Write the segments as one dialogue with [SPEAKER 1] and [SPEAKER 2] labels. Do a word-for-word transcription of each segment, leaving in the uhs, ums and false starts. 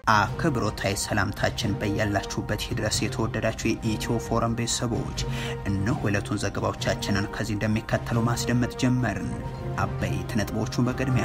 [SPEAKER 1] አክብሮታይ ሰላምታችን በያላችሁበት ይድረስ የተወደዳችሁ የኢትዮ ፎረም ቤተሰቦች እነሆ ዕለቱን ዘገባዎቻችንን ከዚህ እንደሚከተለው ማስደመጥ ጀመርን። አበይት ነጥቦቹን በቅድሚያ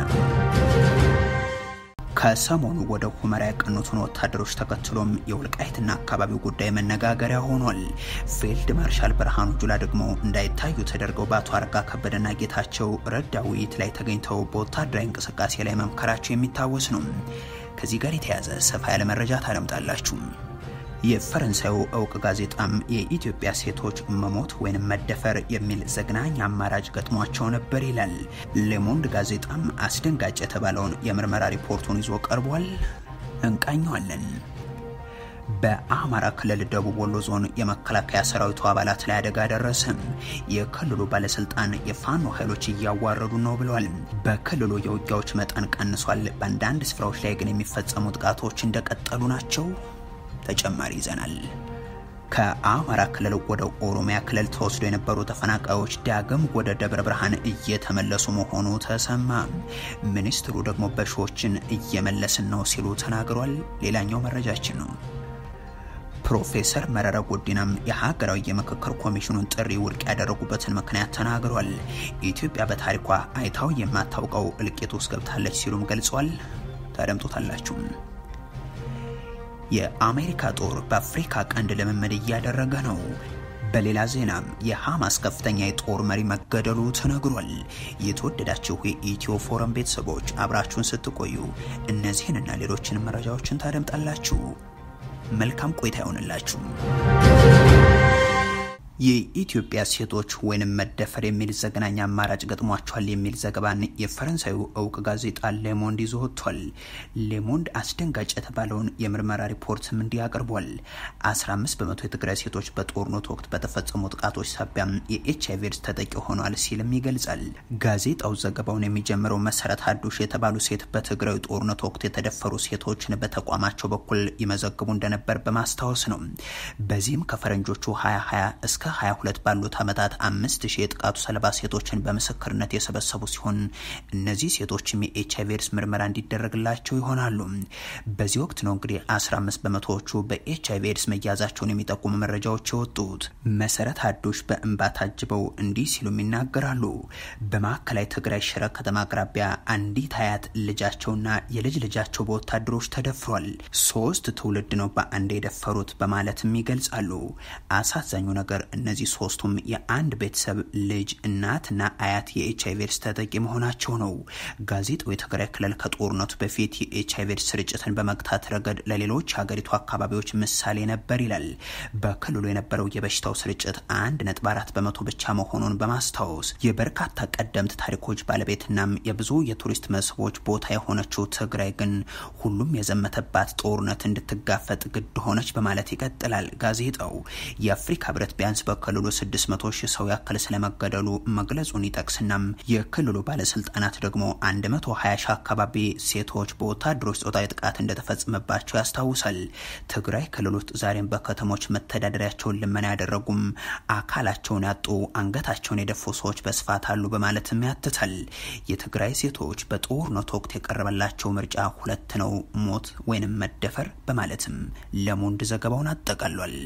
[SPEAKER 1] ከሰሞኑ ወደ ሁመራ ያቀኑትን ወታደሮች ተከትሎም የወልቃይትና አካባቢው ጉዳይ መነጋገሪያ ሆኗል። ፊልድ ማርሻል ብርሃኑ ጁላ ደግሞ እንዳይታዩ ተደርገው በአቶ አረጋ ከበደና ጌታቸው ረዳ ውይይት ላይ ተገኝተው በወታደራዊ እንቅስቃሴ ላይ መምከራቸው የሚታወስ ነው። ከዚህ ጋር የተያዘ ሰፋ ያለ መረጃ ታደምጣላችሁ። የፈረንሳዩ እውቅ ጋዜጣም የኢትዮጵያ ሴቶች መሞት ወይንም መደፈር የሚል ዘግናኝ አማራጭ ገጥሟቸው ነበር ይላል። ሌሞንድ ጋዜጣም አስደንጋጭ የተባለውን የምርመራ ሪፖርቱን ይዞ ቀርቧል። እንቃኘዋለን። በአማራ ክልል ደቡብ ወሎ ዞን የመከላከያ ሰራዊቱ አባላት ላይ አደጋ ደረሰ። የክልሉ ባለስልጣን የፋኖ ኃይሎች እያዋረዱ ነው ብለዋል። በክልሉ የውጊያዎች መጠን ቀንሷል፣ በአንዳንድ ስፍራዎች ላይ ግን የሚፈጸሙ ጥቃቶች እንደቀጠሉ ናቸው። ተጨማሪ ይዘናል። ከአማራ ክልል ወደ ኦሮሚያ ክልል ተወስደው የነበሩ ተፈናቃዮች ዳግም ወደ ደብረ ብርሃን እየተመለሱ መሆኑ ተሰማ። ሚኒስትሩ ደግሞ በሺዎችን እየመለስን ነው ሲሉ ተናግሯል። ሌላኛው መረጃችን ነው። ፕሮፌሰር መረራ ጉዲናም የሀገራዊ የምክክር ኮሚሽኑን ጥሪ ውድቅ ያደረጉበትን ምክንያት ተናግሯል። ኢትዮጵያ በታሪኳ አይታው የማታውቀው እልቂት ውስጥ ገብታለች ሲሉም ገልጿል። ታደምጡታላችሁ። የአሜሪካ ጦር በአፍሪካ ቀንድ ልምምድ እያደረገ ነው። በሌላ ዜናም የሐማስ ከፍተኛ የጦር መሪ መገደሉ ተነግሯል። የተወደዳችሁ የኢትዮ ፎረም ቤተሰቦች አብራችሁን ስትቆዩ እነዚህንና ሌሎችን መረጃዎችን ታደምጣላችሁ። መልካም ቆይታ ይሁንላችሁ። የኢትዮጵያ ሴቶች ወይንም መደፈር የሚል ዘግናኝ አማራጭ ገጥሟቸዋል የሚል ዘገባን የፈረንሳዩ እውቅ ጋዜጣ ሌሞንድ ይዞ ወጥቷል። ሌሞንድ አስደንጋጭ የተባለውን የምርመራ ሪፖርትም እንዲህ አቅርቧል። አስራ አምስት በመቶ የትግራይ ሴቶች በጦርነቱ ወቅት በተፈጸሙ ጥቃቶች ሳቢያ የኤችአይቪ ኤድስ ተጠቂ ሆነዋል ሲልም ይገልጻል። ጋዜጣው ዘገባውን የሚጀምረው መሰረት ሀዱሽ የተባሉ ሴት በትግራይ ጦርነት ወቅት የተደፈሩ ሴቶችን በተቋማቸው በኩል ይመዘግቡ እንደነበር በማስታወስ ነው። በዚህም ከፈረንጆቹ ሀያ ሀያ እስከ ሀያ ሁለት ባሉት አመታት አምስት ሺህ የጥቃቱ ሰለባ ሴቶችን በመሰከርነት የሰበሰቡ ሲሆን እነዚህ ሴቶችም የኤችአይቪ ኤድስ ምርመራ እንዲደረግላቸው ይሆናሉ። በዚህ ወቅት ነው እንግዲህ አስራ አምስት በመቶዎቹ በኤችአይቪ ኤድስ መያዛቸውን የሚጠቁሙ መረጃዎች የወጡት። መሰረት ሀዱሽ በእንባ ታጅበው እንዲህ ሲሉም ይናገራሉ። በማዕከላዊ ትግራይ ሽረ ከተማ አቅራቢያ አንዲት አያት ልጃቸውና የልጅ ልጃቸው በወታደሮች ተደፍሯል። ሶስት ትውልድ ነው በአንድ የደፈሩት በማለትም ይገልጻሉ። አሳዛኙ ነገር እነዚህ ሶስቱም የአንድ ቤተሰብ ልጅ እናትና አያት የኤችአይቪ ኤድስ ተጠቂ መሆናቸው ነው። ጋዜጣው የትግራይ ክልል ከጦርነቱ በፊት የኤችአይቪ ኤድስ ስርጭትን በመግታት ረገድ ለሌሎች ሀገሪቱ አካባቢዎች ምሳሌ ነበር ይላል። በክልሉ የነበረው የበሽታው ስርጭት አንድ ነጥብ አራት በመቶ ብቻ መሆኑን በማስታወስ የበርካታ ቀደምት ታሪኮች ባለቤትናም የብዙ የቱሪስት መስህቦች ቦታ የሆነችው ትግራይ ግን ሁሉም የዘመተባት ጦርነት እንድትጋፈጥ ግድ ሆነች በማለት ይቀጥላል ጋዜጣው። የአፍሪካ ህብረት ቢያንስ በክልሉ ስድስት መቶ ሺህ ሰው ያክል ስለመገደሉ መግለጹን ይጠቅስናም የክልሉ ባለስልጣናት ደግሞ አንድ መቶ ሀያ ሺህ አካባቢ ሴቶች በወታደሮች ጾታዊ ጥቃት እንደተፈጸመባቸው ያስታውሳል። ትግራይ ክልል ውስጥ ዛሬም በከተሞች መተዳደሪያቸውን ልመና ያደረጉም አካላቸውን ያጡ አንገታቸውን የደፉ ሰዎች በስፋት አሉ በማለትም ያትታል። የትግራይ ሴቶች በጦርነቱ ወቅት የቀረበላቸው ምርጫ ሁለት ነው፣ ሞት ወይንም መደፈር በማለትም ሌሞንድ ዘገባውን አጠቃሏል።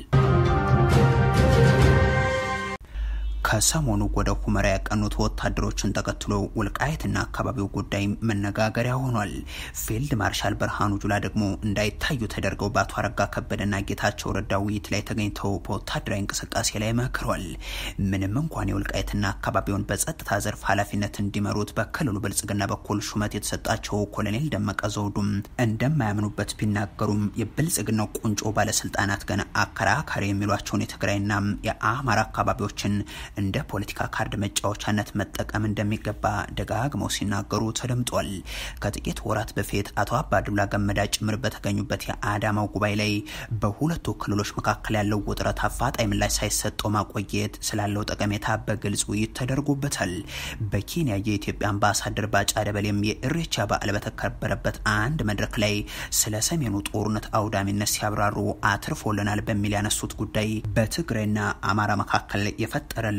[SPEAKER 1] ከሰሞኑ ወደ ሁመራ ያቀኑት ወታደሮችን ተከትሎ ወልቃይትና አካባቢው ጉዳይ መነጋገሪያ ሆኗል። ፊልድ ማርሻል ብርሃኑ ጁላ ደግሞ እንዳይታዩ ተደርገው በአቶ አረጋ ከበደና ጌታቸው ረዳ ውይይት ላይ ተገኝተው በወታደራዊ እንቅስቃሴ ላይ መክረዋል። ምንም እንኳን የወልቃይትና አካባቢውን በጸጥታ ዘርፍ ኃላፊነት እንዲመሩት በክልሉ ብልጽግና በኩል ሹመት የተሰጣቸው ኮሎኔል ደመቀ ዘውዱም እንደማያምኑበት ቢናገሩም የብልጽግናው ቁንጮ ባለስልጣናት ገና አከራካሪ የሚሏቸውን የትግራይና የአማራ አካባቢዎችን እንደ ፖለቲካ ካርድ መጫወቻነት መጠቀም እንደሚገባ ደጋግመው ሲናገሩ ተደምጧል። ከጥቂት ወራት በፊት አቶ አባዱላ ገመዳ ጭምር በተገኙበት የአዳማው ጉባኤ ላይ በሁለቱ ክልሎች መካከል ያለው ውጥረት አፋጣኝ ምላሽ ሳይሰጠው ማቆየት ስላለው ጠቀሜታ በግልጽ ውይይት ተደርጎበታል። በኬንያ የኢትዮጵያ አምባሳደር ባጫ ደበሌም የኢሬቻ በዓል በተከበረበት አንድ መድረክ ላይ ስለ ሰሜኑ ጦርነት አውዳሚነት ሲያብራሩ አትርፎልናል በሚል ያነሱት ጉዳይ በትግራይና አማራ መካከል የፈጠረልን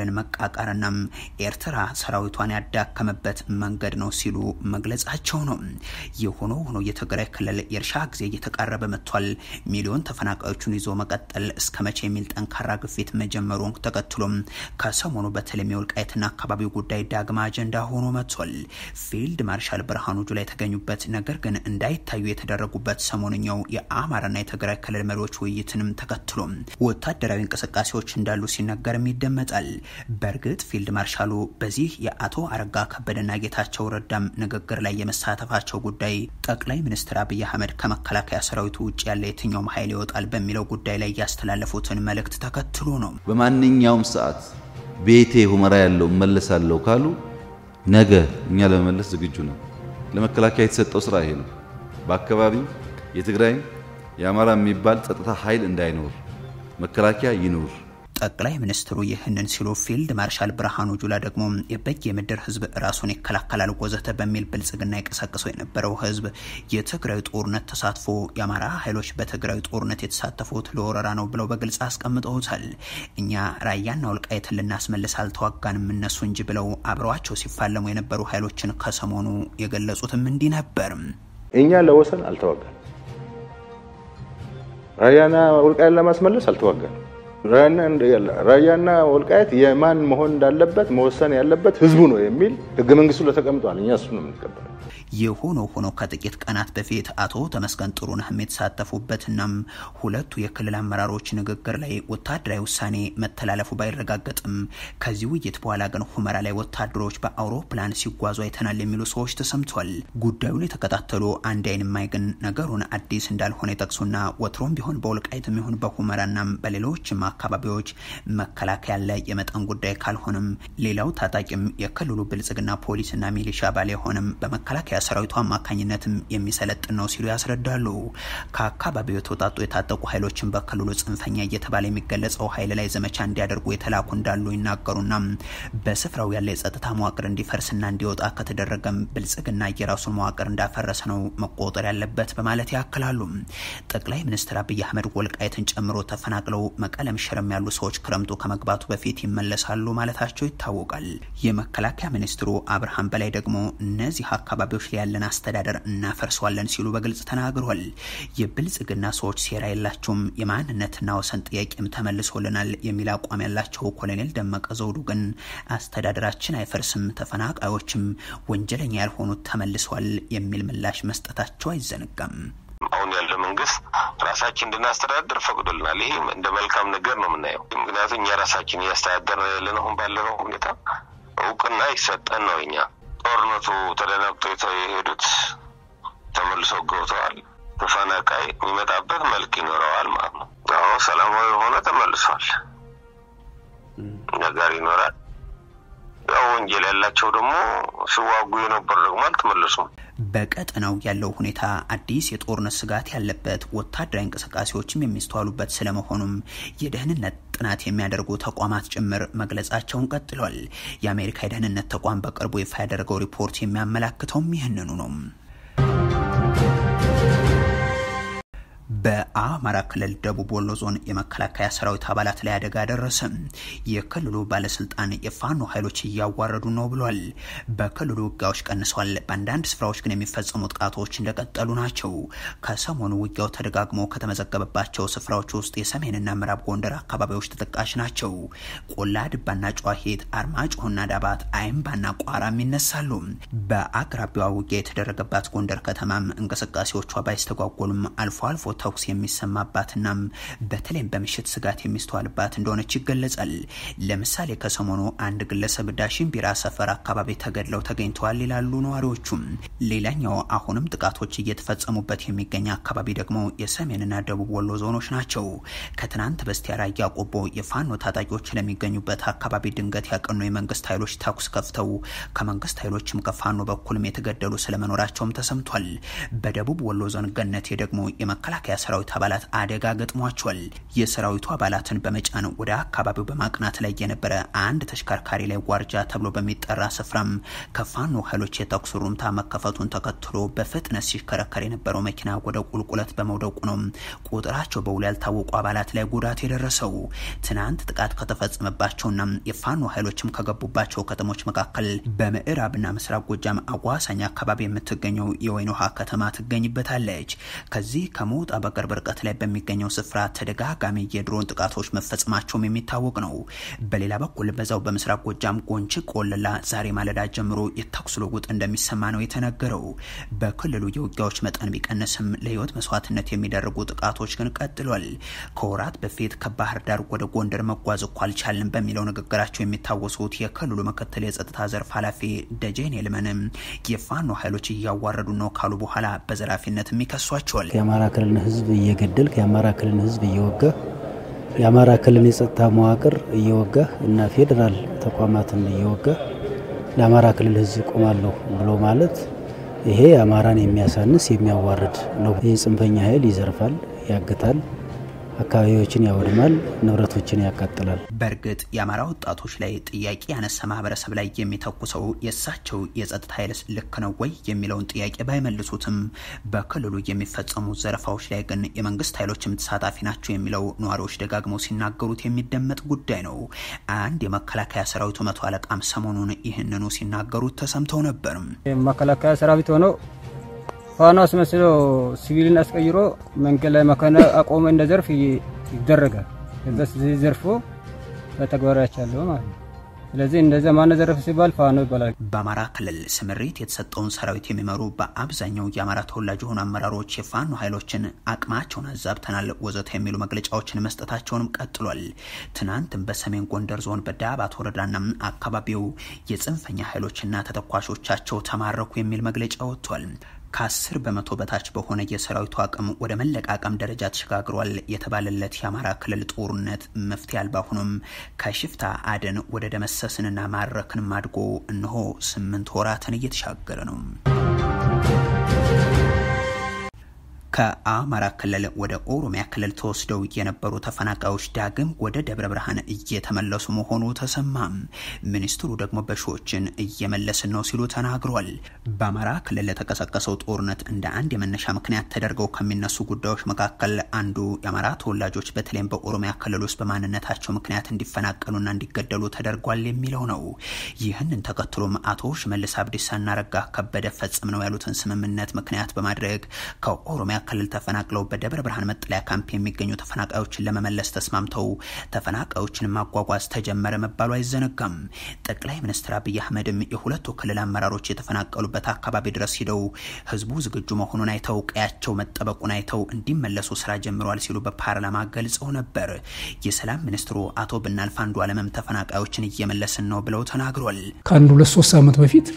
[SPEAKER 1] የሱዳን መቃቃርና ኤርትራ ሰራዊቷን ያዳከመበት መንገድ ነው ሲሉ መግለጻቸው ነው። የሆኖ ሆኖ የትግራይ ክልል የእርሻ ጊዜ እየተቃረበ መጥቷል። ሚሊዮን ተፈናቃዮችን ይዞ መቀጠል እስከመቼ የሚል ጠንካራ ግፊት መጀመሩን ተከትሎም ከሰሞኑ በተለይ የወልቃይትና አካባቢው ጉዳይ ዳግማ አጀንዳ ሆኖ መጥቷል። ፊልድ ማርሻል ብርሃኑ ጁላ የተገኙበት ነገር ግን እንዳይታዩ የተደረጉበት ሰሞንኛው የአማራና የትግራይ ክልል መሪዎች ውይይትንም ተከትሎ ወታደራዊ እንቅስቃሴዎች እንዳሉ ሲነገርም ይደመጣል። በእርግጥ ፊልድ ማርሻሉ በዚህ የአቶ አረጋ ከበደና ጌታቸው ረዳም ንግግር ላይ የመሳተፋቸው ጉዳይ ጠቅላይ ሚኒስትር አብይ አህመድ ከመከላከያ ሰራዊቱ ውጭ ያለ የትኛውም ኃይል ይወጣል በሚለው ጉዳይ ላይ ያስተላለፉትን መልእክት ተከትሎ ነው።
[SPEAKER 2] በማንኛውም ሰዓት ቤቴ ሁመራ ያለው መለሳለው ካሉ ነገ እኛ ለመመለስ ዝግጁ ነው። ለመከላከያ የተሰጠው ስራ ይሄ ነው። በአካባቢው የትግራይ የአማራ የሚባል ጸጥታ ኃይል እንዳይኖር መከላከያ ይኖር።
[SPEAKER 1] ጠቅላይ ሚኒስትሩ ይህንን ሲሉ ፊልድ ማርሻል ብርሃኑ ጁላ ደግሞ የበግ የምድር ህዝብ ራሱን ይከላከላል ወዘተ በሚል ብልጽግና ይቀሰቅሰው የነበረው ህዝብ የትግራይ ጦርነት ተሳትፎ የአማራ ኃይሎች በትግራይ ጦርነት የተሳተፉት ለወረራ ነው ብለው በግልጽ አስቀምጠውታል። እኛ ራያና ወልቃይትን ልናስመልስ አልተዋጋንም እነሱ እንጂ ብለው አብረዋቸው ሲፋለሙ የነበሩ ኃይሎችን ከሰሞኑ የገለጹትም እንዲህ ነበር።
[SPEAKER 3] እኛ ለወሰን አልተዋጋንም፣ ራያና ወልቃይት ለማስመለስ አልተዋጋንም። ራያና ወልቃይት የማን መሆን እንዳለበት መወሰን ያለበት ህዝቡ ነው የሚል ህገ መንግስቱ ለተቀምጧል። እኛ እሱ ነው የምንቀበለው።
[SPEAKER 1] የሆኖ ሆኖ ከጥቂት ቀናት በፊት አቶ ተመስገን ጥሩነህ የተሳተፉበትና ሁለቱ የክልል አመራሮች ንግግር ላይ ወታደራዊ ውሳኔ መተላለፉ ባይረጋገጥም ከዚህ ውይይት በኋላ ግን ሁመራ ላይ ወታደሮች በአውሮፕላን ሲጓዙ አይተናል የሚሉ ሰዎች ተሰምቷል። ጉዳዩን የተከታተሉ አንድ አይን ማይገን ነገሩን አዲስ እንዳልሆነ ይጠቅሱና ወትሮም ቢሆን በወልቃይትም ይሁን በሁመራና በሌሎችም አካባቢዎች መከላከያ ላይ የመጠን ጉዳይ ካልሆነም ሌላው ታጣቂም የክልሉ ብልጽግና ፖሊስና ሚሊሻ ባለ ሆነም በመከላከያ ሰራዊቱ አማካኝነትም የሚሰለጥን ነው ሲሉ ያስረዳሉ። ከአካባቢው የተወጣጡ የታጠቁ ኃይሎችን በክልሉ ጽንፈኛ እየተባለ የሚገለጸው ኃይል ላይ ዘመቻ እንዲያደርጉ የተላኩ እንዳሉ ይናገሩና በስፍራው ያለ የጸጥታ መዋቅር እንዲፈርስና እንዲወጣ ከተደረገም ብልጽግና የራሱን መዋቅር እንዳፈረሰ ነው መቆጠር ያለበት በማለት ያክላሉ። ጠቅላይ ሚኒስትር አብይ አህመድ ወልቃይትን ጨምሮ ተፈናቅለው መቀለም ሽረም ያሉ ሰዎች ክረምቱ ከመግባቱ በፊት ይመለሳሉ ማለታቸው ይታወቃል። የመከላከያ ሚኒስትሩ አብርሃም በላይ ደግሞ እነዚህ አካባቢዎች ላይ ያለን አስተዳደር እናፈርሰዋለን ሲሉ በግልጽ ተናግረዋል። የብልጽግና ሰዎች ሴራ የላቸውም፣ የማንነትና ወሰን ጥያቄም ተመልሶልናል የሚል አቋም ያላቸው ኮሎኔል ደመቀ ዘውዱ ግን አስተዳደራችን አይፈርስም፣ ተፈናቃዮችም ወንጀለኛ ያልሆኑት ተመልሰዋል የሚል ምላሽ መስጠታቸው አይዘነጋም።
[SPEAKER 4] አሁን ያለው መንግስት ራሳችን እንድናስተዳደር ፈቅዶልናል። ይሄ እንደ መልካም ነገር ነው የምናየው። ምክንያቱም የራሳችን ያስተዳደር ለነው ባለው ሁኔታ እውቅና ይሰጠን ነው። እኛ ጦርነቱ ተደናግተው የሄዱት ተመልሰው ገብተዋል። ተፈናቃይ የሚመጣበት መልክ ይኖረዋል ማለት ነው። አዎ ሰላማዊ ሆነ ተመልሷል። ነገር ይኖራል። ያው ወንጀል ያላቸው ደግሞ ሲዋጉ የነበሩ ደግሞ አልተመለሱም።
[SPEAKER 1] በቀጠናው ያለው ሁኔታ አዲስ የጦርነት ስጋት ያለበት ወታደራዊ እንቅስቃሴዎችም የሚስተዋሉበት ስለመሆኑም የደህንነት ጥናት የሚያደርጉ ተቋማት ጭምር መግለጻቸውን ቀጥሏል። የአሜሪካ የደህንነት ተቋም በቅርቡ ይፋ ያደረገው ሪፖርት የሚያመላክተውም ይህንኑ ነው። በአማራ ክልል ደቡብ ወሎ ዞን የመከላከያ ሰራዊት አባላት ላይ አደጋ ደረሰ። የክልሉ ባለስልጣን የፋኖ ኃይሎች እያዋረዱ ነው ብሏል። በክልሉ ውጊያዎች ቀንሷል፣ በአንዳንድ ስፍራዎች ግን የሚፈጸሙ ጥቃቶች እንደቀጠሉ ናቸው። ከሰሞኑ ውጊያው ተደጋግሞ ከተመዘገበባቸው ስፍራዎች ውስጥ የሰሜንና ምዕራብ ጎንደር አካባቢዎች ተጠቃሽ ናቸው። ቆላ ድባና ጨዋሂት፣ አርማጭሆና ዳባት፣ አይምባና ቋራም ይነሳሉ። በአቅራቢያው ውጊያ የተደረገባት ጎንደር ከተማም እንቅስቃሴዎቿ ባይስተጓጎሉም አልፎ አልፎ ተኩስ የሚሰማባትና በተለይም በምሽት ስጋት የሚስተዋልባት እንደሆነች ይገለጻል። ለምሳሌ ከሰሞኑ አንድ ግለሰብ ዳሽን ቢራ ሰፈር አካባቢ ተገድለው ተገኝተዋል ይላሉ ነዋሪዎቹም። ሌላኛው አሁንም ጥቃቶች እየተፈጸሙበት የሚገኝ አካባቢ ደግሞ የሰሜንና ደቡብ ወሎ ዞኖች ናቸው። ከትናንት በስቲያ ራያ ቆቦ የፋኖ ታጣቂዎች ለሚገኙበት አካባቢ ድንገት ያቀኑ የመንግስት ኃይሎች ተኩስ ከፍተው ከመንግስት ኃይሎችም ከፋኖ በኩልም የተገደሉ ስለመኖራቸውም ተሰምቷል። በደቡብ ወሎ ዞን ገነቴ ደግሞ የመከላከያ ሰራዊት አባላት አደጋ ገጥሟቸዋል። የሰራዊቱ አባላትን በመጫን ወደ አካባቢው በማቅናት ላይ የነበረ አንድ ተሽከርካሪ ላይ ዋርጃ ተብሎ በሚጠራ ስፍራም ከፋኖ ኃይሎች የተኩስ ሩምታ መከፈቱን ተከትሎ በፍጥነት ሲሽከረከር የነበረው መኪና ወደ ቁልቁለት በመውደቁ ነው ቁጥራቸው በውል ያልታወቁ አባላት ላይ ጉዳት የደረሰው። ትናንት ጥቃት ከተፈጸመባቸውና የፋኖ ኃይሎችም ከገቡባቸው ከተሞች መካከል በምዕራብና ምስራቅ ጎጃም አዋሳኝ አካባቢ የምትገኘው የወይን ውሃ ከተማ ትገኝበታለች። ከዚህ ከሞጣ በቅርብ ርቀት ላይ በሚገኘው ስፍራ ተደጋጋሚ የድሮን ጥቃቶች መፈጸማቸውም የሚታወቅ ነው። በሌላ በኩል በዛው በምስራቅ ጎጃም ጎንች ቆለላ ዛሬ ማለዳ ጀምሮ የተኩስ ልውውጥ እንደሚሰማ ነው የተነገረው። በክልሉ የውጊያዎች መጠን ቢቀንስም ለህይወት መስዋዕትነት የሚደረጉ ጥቃቶች ግን ቀጥሏል። ከወራት በፊት ከባህር ዳር ወደ ጎንደር መጓዝ እኮ አልቻልንም በሚለው ንግግራቸው የሚታወሱት የክልሉ ምክትል የጸጥታ ዘርፍ ኃላፊ ደጀኔ ልመንም የፋኖ ኃይሎች እያዋረዱ ነው ካሉ በኋላ በዘራፊነት የሚከሷቸዋል።
[SPEAKER 5] የአማራ ክልል ህዝብ እየገደልክ የአማራ ክልል ህዝብ እየወጋ የአማራ ክልል የጸጥታ መዋቅር እየወጋ እና ፌደራል ተቋማትን እየወጋ ለአማራ ክልል ህዝብ ቆማለሁ ብሎ ማለት ይሄ አማራን የሚያሳንስ የሚያዋርድ ነው። የጽንፈኛ ኃይል ይዘርፋል፣ ያግታል፣ አካባቢዎችን ያወድማል፣ ንብረቶችን ያቃጥላል።
[SPEAKER 1] በርግጥ የአማራ ወጣቶች ላይ ጥያቄ ያነሳ ማህበረሰብ ላይ የሚተኩሰው የሳቸው የጸጥታ ኃይልስ ልክ ነው ወይ የሚለውን ጥያቄ ባይመልሱትም በክልሉ የሚፈጸሙ ዘረፋዎች ላይ ግን የመንግስት ኃይሎችም ተሳታፊ ናቸው የሚለው ነዋሪዎች ደጋግመው ሲናገሩት የሚደመጥ ጉዳይ ነው። አንድ የመከላከያ ሰራዊቱ መቶ አለቃም ሰሞኑን ይህንኑ ሲናገሩት ተሰምተው ነበር።
[SPEAKER 6] የመከላከያ ሰራዊት ሆኖ ፋኖስ መስሎ ሲቪልን አስቀይሮ መንገድ ላይ መከና አቆመ እንደ ዘርፍ ይደረጋል። በስ ዘርፎ በተግባራቻለው ማለት ነው። ስለዚህ እንደዛ ማን ዘርፍ ሲባል ፋኖ ይባላል።
[SPEAKER 1] በአማራ ክልል ስምሪት የተሰጠውን ሰራዊት የሚመሩ በአብዛኛው የአማራ ተወላጅ ሆኑ አመራሮች የፋኖ ኃይሎችን አቅማቸውን አዛብተናል ወዘተ የሚሉ መግለጫዎችን መስጠታቸውንም ቀጥሏል። ትናንትም በሰሜን ጎንደር ዞን በዳባት ወረዳና አካባቢው የጽንፈኛ ኃይሎችና ተተኳሾቻቸው ተማረኩ የሚል መግለጫ ወጥቷል። ከአስር በመቶ በታች በሆነ የሰራዊቱ አቅም ወደ መለቃቀም ደረጃ ተሸጋግሯል የተባለለት የአማራ ክልል ጦርነት መፍትሄ አልባ ሆኖም ከሽፍታ አደን ወደ ደመሰስንና ማረክን ማድጎ እነሆ ስምንት ወራትን እየተሻገረ ነው። ከአማራ ክልል ወደ ኦሮሚያ ክልል ተወስደው የነበሩ ተፈናቃዮች ዳግም ወደ ደብረ ብርሃን እየተመለሱ መሆኑ ተሰማም። ሚኒስትሩ ደግሞ በሺዎችን እየመለስን ነው ሲሉ ተናግሯል። በአማራ ክልል ለተቀሰቀሰው ጦርነት እንደ አንድ የመነሻ ምክንያት ተደርገው ከሚነሱ ጉዳዮች መካከል አንዱ የአማራ ተወላጆች በተለይም በኦሮሚያ ክልል ውስጥ በማንነታቸው ምክንያት እንዲፈናቀሉና እንዲገደሉ ተደርጓል የሚለው ነው። ይህንን ተከትሎም አቶ ሽመልስ አብዲሳና ረጋ ከበደ ፈጽም ነው ያሉትን ስምምነት ምክንያት በማድረግ ከኦሮሚያ ክልል ተፈናቅለው በደብረ ብርሃን መጠለያ ካምፕ የሚገኙ ተፈናቃዮችን ለመመለስ ተስማምተው ተፈናቃዮችን ማጓጓዝ ተጀመረ መባሉ አይዘነጋም። ጠቅላይ ሚኒስትር አብይ አህመድም የሁለቱ ክልል አመራሮች የተፈናቀሉበት አካባቢ ድረስ ሄደው ህዝቡ ዝግጁ መሆኑን አይተው ቀያቸው መጠበቁን አይተው እንዲመለሱ ስራ ጀምረዋል ሲሉ በፓርላማ ገልጸው ነበር። የሰላም ሚኒስትሩ አቶ ብናልፍ አንዱዓለምም ተፈናቃዮችን እየመለስን ነው ብለው ተናግሯል።
[SPEAKER 7] ከአንድ ሁለት ሶስት ዓመት በፊት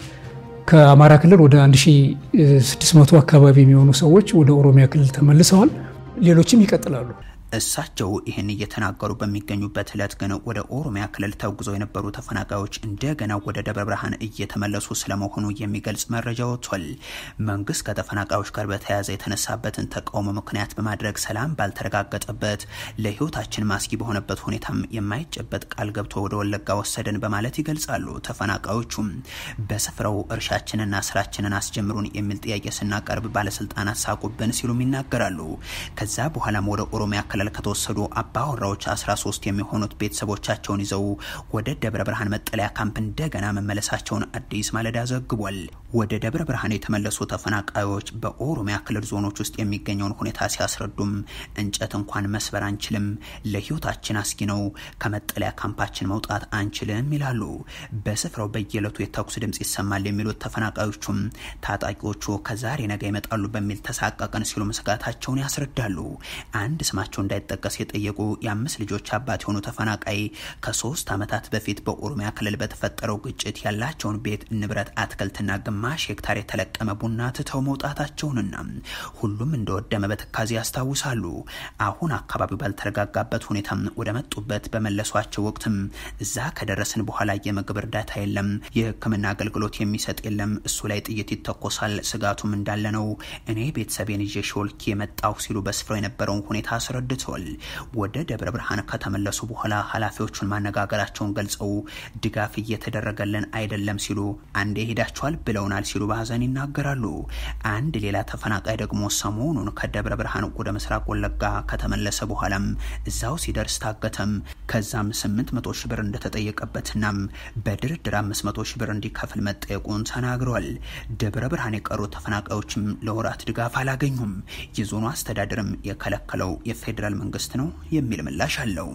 [SPEAKER 7] ከአማራ ክልል ወደ አንድ ሺህ ስድስት መቶ አካባቢ የሚሆኑ ሰዎች ወደ ኦሮሚያ ክልል ተመልሰዋል። ሌሎችም ይቀጥላሉ።
[SPEAKER 1] እሳቸው ይህን እየተናገሩ በሚገኙበት ዕለት ግን ወደ ኦሮሚያ ክልል ተጉዘው የነበሩ ተፈናቃዮች እንደገና ወደ ደብረ ብርሃን እየተመለሱ ስለመሆኑ የሚገልጽ መረጃ ወጥቷል። መንግስት ከተፈናቃዮች ጋር በተያያዘ የተነሳበትን ተቃውሞ ምክንያት በማድረግ ሰላም ባልተረጋገጠበት ለህይወታችን ማስጊ በሆነበት ሁኔታም የማይጨበጥ ቃል ገብቶ ወደ ወለጋ ወሰደን በማለት ይገልጻሉ። ተፈናቃዮቹም በስፍራው እርሻችንና ስራችንን አስጀምሩን የሚል ጥያቄ ስናቀርብ ባለስልጣናት ሳቁብን ሲሉም ይናገራሉ። ከዛ በኋላም ወደ ኦሮሚያ ክልል ከተወሰዱ አባወራዎች አስራ ሶስት የሚሆኑት ቤተሰቦቻቸውን ይዘው ወደ ደብረ ብርሃን መጠለያ ካምፕ እንደገና መመለሳቸውን አዲስ ማለዳ ዘግቧል። ወደ ደብረ ብርሃን የተመለሱ ተፈናቃዮች በኦሮሚያ ክልል ዞኖች ውስጥ የሚገኘውን ሁኔታ ሲያስረዱም እንጨት እንኳን መስበር አንችልም፣ ለህይወታችን አስጊ ነው፣ ከመጠለያ ካምፓችን መውጣት አንችልም ይላሉ። በስፍራው በየዕለቱ የተኩስ ድምጽ ይሰማል የሚሉት ተፈናቃዮቹም ታጣቂዎቹ ከዛሬ ነገ ይመጣሉ በሚል ተሳቀቀን ሲሉ መስጋታቸውን ያስረዳሉ። አንድ ስማቸው እንዳይጠቀስ የጠየቁ የአምስት ልጆች አባት የሆኑ ተፈናቃይ ከሶስት ዓመታት በፊት በኦሮሚያ ክልል በተፈጠረው ግጭት ያላቸውን ቤት ንብረት አትክልትና ግማሽ ሄክታር የተለቀመ ቡና ትተው መውጣታቸውንና ሁሉም እንደወደመ በትካዜ ያስታውሳሉ። አሁን አካባቢው ባልተረጋጋበት ሁኔታ ወደ መጡበት በመለሷቸው ወቅትም እዛ ከደረስን በኋላ የምግብ እርዳታ የለም፣ የሕክምና አገልግሎት የሚሰጥ የለም፣ እሱ ላይ ጥይት ይተኮሳል፣ ስጋቱም እንዳለ ነው። እኔ ቤተሰቤን ይዤ ሾልክ የመጣው ሲሉ በስፍራው የነበረውን ሁኔታ አስረድተዋል። ወደ ደብረ ብርሃን ከተመለሱ በኋላ ኃላፊዎቹን ማነጋገራቸውን ገልጸው ድጋፍ እየተደረገልን አይደለም ሲሉ አንዴ ሄዳቸዋል ብለውናል ሲሉ በሐዘን ይናገራሉ። አንድ ሌላ ተፈናቃይ ደግሞ ሰሞኑን ከደብረ ብርሃን ወደ ምስራቅ ወለጋ ከተመለሰ በኋላም እዛው ሲደርስ ታገተም። ከዛም ስምንት መቶ ሺህ ብር እንደተጠየቀበትና በድርድር አምስት መቶ ሺህ ብር እንዲከፍል መጠየቁን ተናግረዋል። ደብረ ብርሃን የቀሩ ተፈናቃዮችም ለወራት ድጋፍ አላገኙም። የዞኑ አስተዳደርም የከለከለው የፌደራል መንግስት ነው የሚል ምላሽ አለው።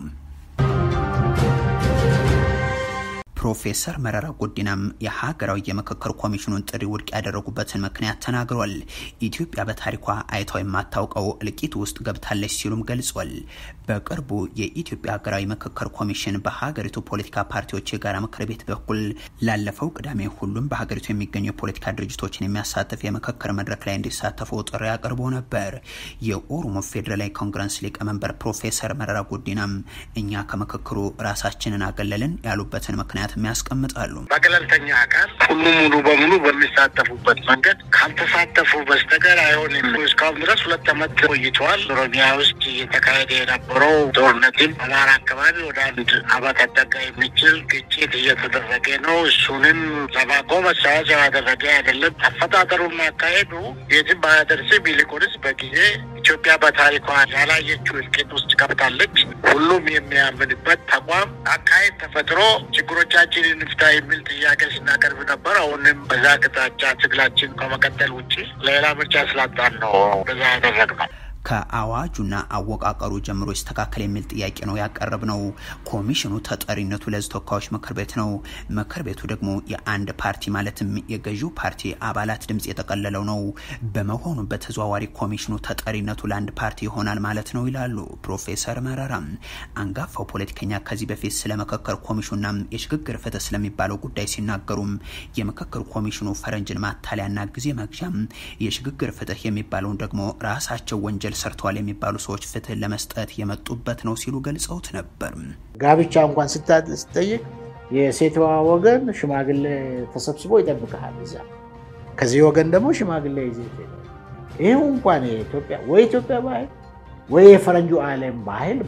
[SPEAKER 1] ፕሮፌሰር መረራ ጉዲናም የሀገራዊ የምክክር ኮሚሽኑን ጥሪ ውድቅ ያደረጉበትን ምክንያት ተናግረዋል። ኢትዮጵያ በታሪኳ አይታው የማታውቀው እልቂት ውስጥ ገብታለች ሲሉም ገልጿል። በቅርቡ የኢትዮጵያ ሀገራዊ ምክክር ኮሚሽን በሀገሪቱ ፖለቲካ ፓርቲዎች የጋራ ምክር ቤት በኩል ላለፈው ቅዳሜ ሁሉም በሀገሪቱ የሚገኙ የፖለቲካ ድርጅቶችን የሚያሳትፍ የምክክር መድረክ ላይ እንዲሳተፉ ጥሪ አቅርቦ ነበር። የኦሮሞ ፌዴራላዊ ኮንግረስ ሊቀመንበር ፕሮፌሰር መረራ ጉዲናም እኛ ከምክክሩ ራሳችንን አገለልን ያሉበትን ምክንያት የሚያስቀምጣሉ።
[SPEAKER 8] በገለልተኛ አካል ሁሉ ሙሉ በሙሉ በሚሳተፉበት መንገድ ካልተሳተፉ በስተቀር አይሆንም። እስካሁን ድረስ ሁለት ዓመት ቆይቷል። ኦሮሚያ ውስጥ እየተካሄደ የነበረው ጦርነትም አማራ አካባቢ ወደ አንድ ዓመት አጠጋ የሚችል ግጭት እየተደረገ ነው። እሱንም ለማቆም መሰዋዕት ያደረገ አይደለም። አፈጣጠሩን ማካሄዱ የትም ባያደርስም ይልቁንስ በጊዜ ኢትዮጵያ በታሪኳ ያላየችው እልቂት ውስጥ ገብታለች። ሁሉም የሚያምንበት ተቋም አካሄድ ተፈጥሮ ችግሮቻችንን እንፍታ የሚል ጥያቄ ስናቀርብ ነበር። አሁንም በዛ አቅጣጫ ትግላችን ከመቀጠል ውጪ ሌላ ምርጫ ስላጣን ነው በዛ ያደረግነው።
[SPEAKER 1] ከአዋጁና አወቃቀሩ ጀምሮ ይስተካከል የሚል ጥያቄ ነው ያቀረብነው። ኮሚሽኑ ተጠሪነቱ ለሕዝብ ተወካዮች ምክር ቤት ነው። ምክር ቤቱ ደግሞ የአንድ ፓርቲ ማለትም የገዢው ፓርቲ አባላት ድምጽ የጠቀለለው ነው። በመሆኑ በተዘዋዋሪ ኮሚሽኑ ተጠሪነቱ ለአንድ ፓርቲ ይሆናል ማለት ነው ይላሉ ፕሮፌሰር መረራ። አንጋፋው ፖለቲከኛ ከዚህ በፊት ስለ ምክክር ኮሚሽኑና የሽግግር ፍትህ ስለሚባለው ጉዳይ ሲናገሩም የምክክር ኮሚሽኑ ፈረንጅን ማታለያና ጊዜ መግዣም፣ የሽግግር ፍትህ የሚባለውን ደግሞ ራሳቸው ወንጀል ሰርተዋል የሚባሉ ሰዎች ፍትህ ለመስጠት የመጡበት ነው ሲሉ ገልጸውት ነበር።
[SPEAKER 9] ጋብቻ እንኳን ስትጠይቅ የሴቷ ወገን ሽማግሌ ተሰብስቦ ይጠብቃል። እዛ ከዚህ ወገን ደግሞ ሽማግሌ ይዘት ይላል። ይሄው እንኳን የኢትዮጵያ ወይ ኢትዮጵያ ባህል ወይ የፈረንጁ ዓለም ባህል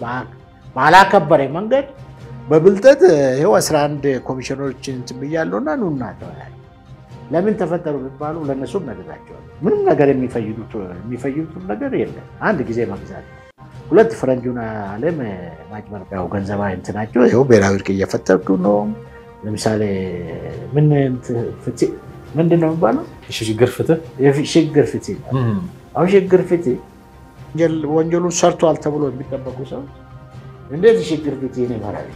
[SPEAKER 9] ባላከበረ መንገድ በብልጠት ይሄው አስራ አንድ ኮሚሽነሮችን ትብያለውና ኑና ተወያዩ። ለምን ተፈጠሩ ቢባሉ ለነሱም ነገራቸው ምንም ነገር የሚፈይዱት የሚፈይዱት ነገር የለም። አንድ ጊዜ መግዛት፣ ሁለት ፈረንጁን ዓለም ማጭበርበያው ገንዘባ እንትናቸው ይሄው ብሔራዊ እርቅ እየፈጠሩ ነው። ለምሳሌ ምን ፍትህ ምንድነው የሚባለው?
[SPEAKER 10] የሽግግር ፍትህ
[SPEAKER 9] የሽግግር ፍትህ አው ሽግግር ፍትህ ወንጀሉን ሰርቷል ተብሎ የሚጠበቁ ሰው እንዴት ሽግግር ፍትህ ነው ማለት?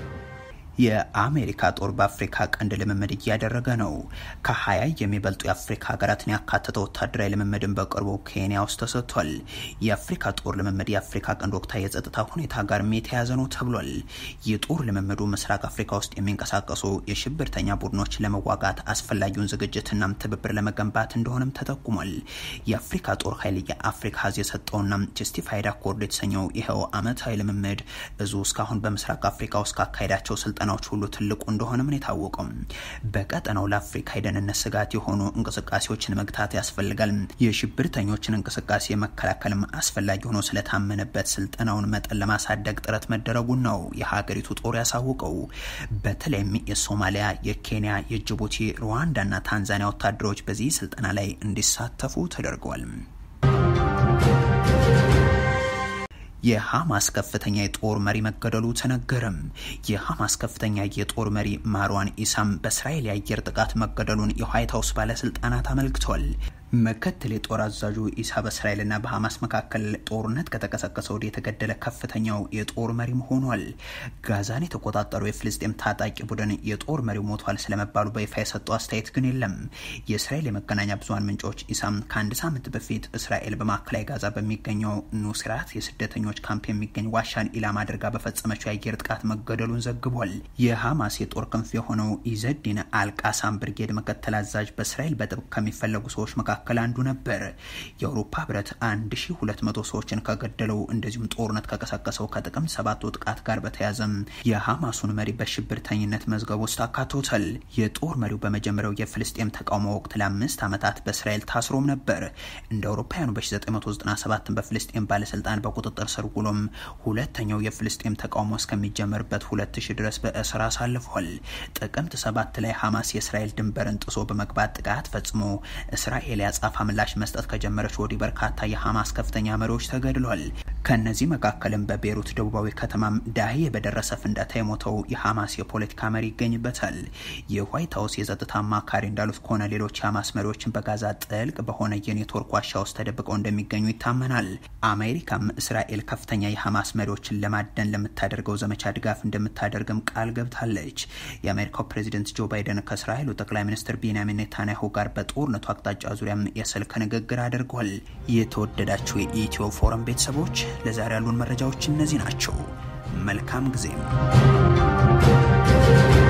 [SPEAKER 1] የአሜሪካ ጦር በአፍሪካ ቀንድ ልምምድ እያደረገ ነው። ከሀያ የሚበልጡ የአፍሪካ ሀገራትን ያካተተ ወታደራዊ ልምምድን በቅርቡ ኬንያ ውስጥ ተሰጥቷል። የአፍሪካ ጦር ልምምድ የአፍሪካ ቀንድ ወቅታዊ የጸጥታ ሁኔታ ጋር የተያያዘ ነው ተብሏል። የጦር ልምምዱ ምስራቅ አፍሪካ ውስጥ የሚንቀሳቀሱ የሽብርተኛ ቡድኖች ለመዋጋት አስፈላጊውን ዝግጅትና ትብብር ለመገንባት እንደሆነም ተጠቁሟል። የአፍሪካ ጦር ኃይል የአፍሪካ ሀዝ የሰጠውና ጀስቲፋይድ አኮርድ የተሰኘው ይኸው ዓመታዊ ልምምድ እዙ እስካሁን በምስራቅ አፍሪካ ውስጥ ካካሄዳቸው ስልጣ ናቸው ሁሉ ትልቁ እንደሆነ ምን የታወቀው። በቀጠናው ለአፍሪካ የደህንነት ስጋት የሆኑ እንቅስቃሴዎችን መግታት ያስፈልጋል። የሽብርተኞችን እንቅስቃሴ መከላከልም አስፈላጊ ሆኖ ስለታመነበት ስልጠናውን መጠን ለማሳደግ ጥረት መደረጉን ነው የሀገሪቱ ጦር ያሳወቀው። በተለይም የሶማሊያ፣ የኬንያ፣ የጅቡቲ፣ ሩዋንዳና ታንዛኒያ ወታደሮች በዚህ ስልጠና ላይ እንዲሳተፉ ተደርገዋል። የሐማስ ከፍተኛ የጦር መሪ መገደሉ ተነገረም። የሐማስ ከፍተኛ የጦር መሪ ማርዋን ኢሳም በእስራኤል የአየር ጥቃት መገደሉን የዋይት ሃውስ ባለስልጣናት አመልክተዋል። ምክትል የጦር አዛዡ ኢሳ በእስራኤልና በሐማስ መካከል ጦርነት ከተቀሰቀሰ ወዲህ የተገደለ ከፍተኛው የጦር መሪ ሆኗል። ጋዛን የተቆጣጠሩ የፍልስጤም ታጣቂ ቡድን የጦር መሪው ሞቷል ስለመባሉ በይፋ የሰጠው አስተያየት ግን የለም። የእስራኤል የመገናኛ ብዙሃን ምንጮች ኢሳም ከአንድ ሳምንት በፊት እስራኤል በማዕከላዊ ጋዛ በሚገኘው ኑስራት የስደተኞች ካምፕ የሚገኝ ዋሻን ኢላማ አድርጋ በፈጸመችው የአየር ጥቃት መገደሉን ዘግቧል። የሐማስ የጦር ክንፍ የሆነው ኢዘዲን አልቃሳም ብርጌድ ምክትል አዛዥ በእስራኤል በጥብቅ ከሚፈለጉ ሰዎች መካከል አንዱ ነበር። የአውሮፓ ህብረት አንድ ሺህ ሁለት መቶ ሰዎችን ከገደለው እንደዚሁም ጦርነት ከቀሰቀሰው ከጥቅምት ሰባቱ ጥቃት ጋር በተያያዘም የሐማሱን መሪ በሽብርተኝነት መዝገብ ውስጥ አካቶታል። የጦር መሪው በመጀመሪያው የፍልስጤም ተቃውሞ ወቅት ለአምስት ዓመታት በእስራኤል ታስሮም ነበር። እንደ አውሮፓውያኑ በ1997 በፍልስጤም ባለስልጣን በቁጥጥር ስር ውሎም ሁለተኛው የፍልስጤም ተቃውሞ እስከሚጀመርበት ሁለት ሺህ ድረስ በእስር አሳልፏል። ጥቅምት ሰባት ላይ ሐማስ የእስራኤል ድንበርን ጥሶ በመግባት ጥቃት ፈጽሞ እስራኤል ያጻፋ ምላሽ መስጠት ከጀመረች ወዲህ በርካታ የሐማስ ከፍተኛ መሪዎች ተገድለዋል። ከነዚህ መካከልም በቤሩት ደቡባዊ ከተማም ዳሂየ በደረሰ ፍንዳታ የሞተው የሐማስ የፖለቲካ መሪ ይገኝበታል። የዋይት ሀውስ የጸጥታ አማካሪ እንዳሉት ከሆነ ሌሎች የሐማስ መሪዎችን በጋዛ ጥልቅ በሆነ የኔትወርክ ዋሻ ውስጥ ተደብቀው እንደሚገኙ ይታመናል። አሜሪካም እስራኤል ከፍተኛ የሐማስ መሪዎችን ለማደን ለምታደርገው ዘመቻ ድጋፍ እንደምታደርግም ቃል ገብታለች። የአሜሪካው ፕሬዚደንት ጆ ባይደን ከእስራኤሉ ጠቅላይ ሚኒስትር ቤንያሚን ኔታንያሁ ጋር በጦርነቱ አቅጣጫ ዙሪያም የስልክ ንግግር አድርጓል። የተወደዳችሁ የኢትዮ ፎረም ቤተሰቦች ለዛሬ ያሉን መረጃዎች እነዚህ ናቸው። መልካም ጊዜ።